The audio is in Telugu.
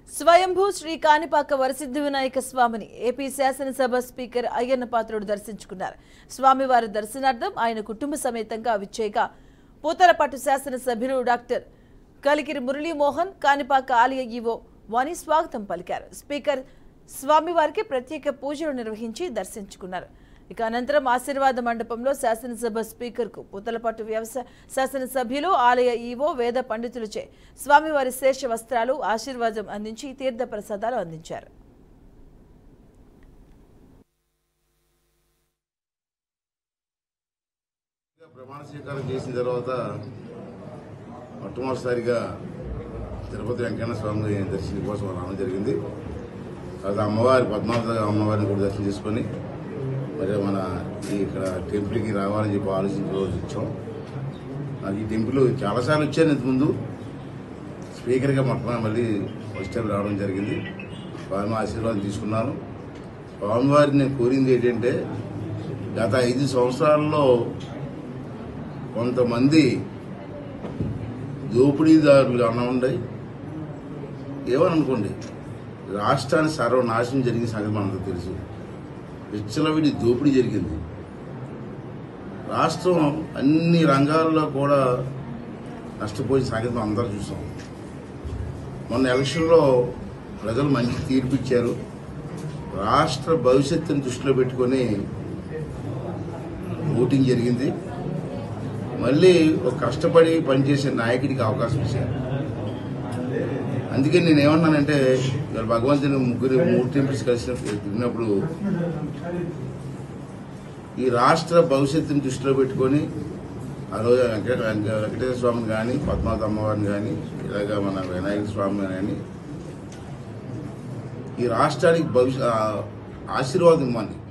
స్వయంభూ శ్రీ కాణిపాక వరసిద్ధి వినాయక స్వామిని ఏపీ శాసనసభ స్పీకర్ అయ్యన్న పాత్రుడు దర్శించుకున్నారు. స్వామివారి దర్శనార్థం ఆయన కుటుంబ సమేతంగా విచ్చేయగా పూతలపట్టు శాసనసభ్యులు డాక్టర్ కలికిరి మురళీమోహన్, కాణిపాక ఆలయ ఈవో వాణి స్వాగతం పలికారు. స్పీకర్ స్వామివారికి ప్రత్యేక పూజలు నిర్వహించి దర్శించుకున్నారు. ఇక అనంతరం ఆశీర్వాద మండపంలో శాసనసభ స్పీకర్కు పూతలపట్టు వ్యవసాయ శాసనసభ్యులు, ఆలయ ఈవో, వేద పండితులచే స్వామివారి శేష వస్త్రాలు, ఆశీర్వాదం అందించి తీర్థ ప్రసాదాలు అందించారు. ప్రమాణ స్వీకారం చేసిన తర్వాత మొట్టమొదటిసారిగా తిరుపతి వెంకన్న స్వామి దర్శనం కోసం రావడం జరిగింది. అది అమ్మవారి పద్మావతి అమ్మవారిని కూడా దర్శనం చేసుకొని మరి మన ఇక్కడ టెంపుల్కి రావాలని చెప్పి ఆలోచించి రోజు వచ్చాం. నాకు ఈ టెంపుల్ చాలాసార్లు వచ్చాను ఇంతకుముందు. స్పీకర్గా మొట్టమొదటి మళ్ళీ ఫస్ట్ టైం రావడం జరిగింది. స్వామి ఆశీర్వాదం తీసుకున్నాను. స్వామివారిని నేను కోరింది ఏంటంటే, గత 5 సంవత్సరాల్లో కొంతమంది దోపిడీదారులు అనండి ఏమని అనుకోండి, రాష్ట్రాన్ని సర్వనాశనం జరిగిన సంగతి మనందరూ తెలుసు. విచ్చలవిడి దోపిడీ జరిగింది. రాష్ట్రం అన్ని రంగాల్లో కూడా నష్టపోయిన సంగతి మనం అందరూ చూసాం. మొన్న ఎలక్షన్లో ప్రజలు మంచి తీర్పు ఇచ్చారు. రాష్ట్ర భవిష్యత్తును దృష్టిలో పెట్టుకొని ఓటింగ్ జరిగింది. మళ్ళీ ఒక కష్టపడి పనిచేసే నాయకుడికి అవకాశం ఇచ్చారు. అందుకే నేనేమన్నానంటే, భగవంతుని 3 టెంపుల్స్ కలిసినప్పుడు ఈ రాష్ట్ర భవిష్యత్తుని దృష్టిలో పెట్టుకొని ఆ రోజు వెంకటేశ్వర స్వామిని కానీ, పద్మావతి అమ్మవారిని కానీ, ఇలాగా మన వినాయక స్వామిని కానీ ఈ రాష్ట్రానికి ఆశీర్వాదం ఇవ్వండి.